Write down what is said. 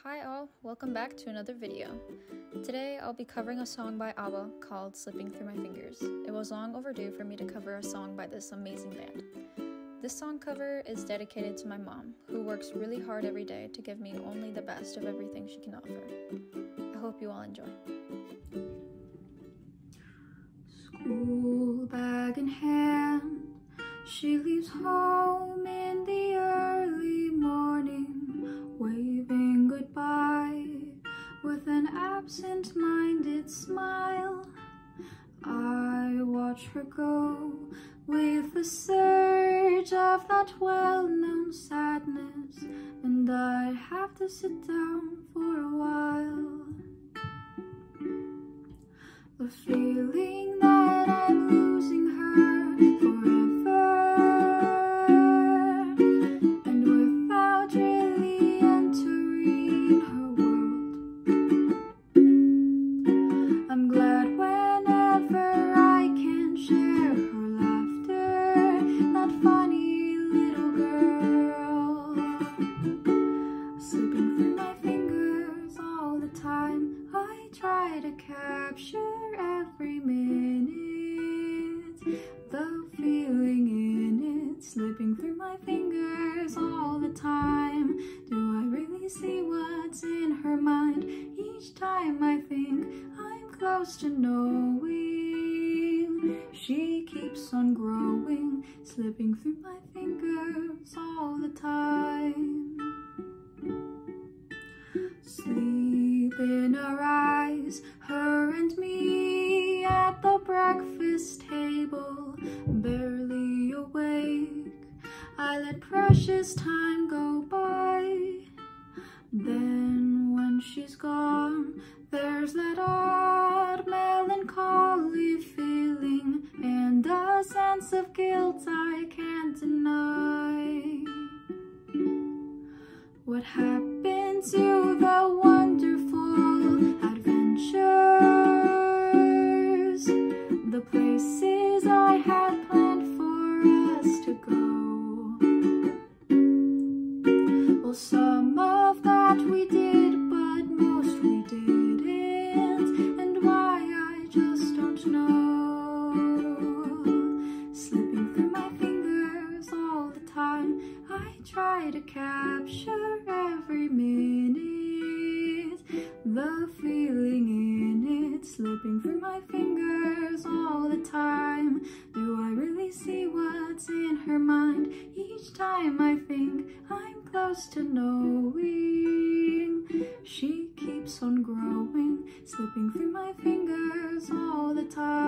Hi all, welcome back to another video. Today I'll be covering a song by ABBA called Slipping Through My Fingers. It was long overdue for me to cover a song by this amazing band. This song cover is dedicated to my mom, who works really hard every day to give me only the best of everything she can offer. I hope you all enjoy. School bag in hand, she leaves home in the early morning, waving goodbye with an absent-minded smile. I watch her go with the surge of that well-known sadness, and I'd have to sit down for a while. The feeling that I'm losing her forever, and without really entering her world. I'm glad whenever I can share her laughter, that funny little girl. Slipping through my fingers all the time, I try to capture every minute, the feeling in it, slipping through my fingers all the time. Do I really see what's in her mind? Each time I think I'm close to knowing, she keeps on growing, slipping through my fingers all the time. Sleep in her eyes, her and me at the breakfast table, barely awake. I let precious time go by. Then when she's gone, there's that odd melancholy feeling and a sense of guilt I can't deny. What happened to the wonderful adventures, the places I had planned for us to go? Well, some of that we did, but most we didn't, and why I just don't know. Slipping through my fingers all the time, I try to capture every minute, the feeling in it, slipping through my fingers all the time. Do I really see what's in her mind? Each time I think I'm close to knowing, she keeps on growing, slipping through my fingers all the time.